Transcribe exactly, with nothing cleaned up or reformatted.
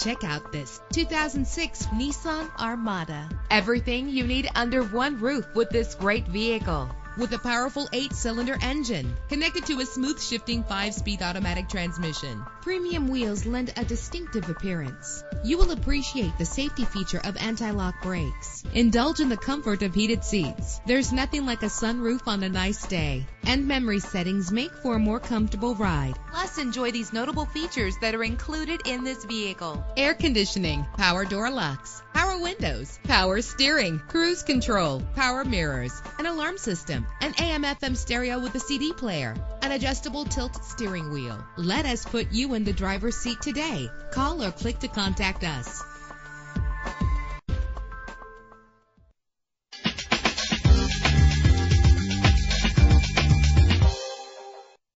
Check out this two thousand six Nissan Armada. Everything you need under one roof with this great vehicle. With a powerful eight-cylinder engine connected to a smooth shifting five-speed automatic transmission, premium wheels lend a distinctive appearance. You will appreciate the safety feature of anti-lock brakes. Indulge in the comfort of heated seats. There's nothing like a sunroof on a nice day. And memory settings make for a more comfortable ride. Plus, enjoy these notable features that are included in this vehicle: air conditioning, power door locks, power windows, power steering, cruise control, power mirrors, an alarm system, an A M F M stereo with a C D player, an adjustable tilt steering wheel. Let us put you in the driver's seat today. Call or click to contact us.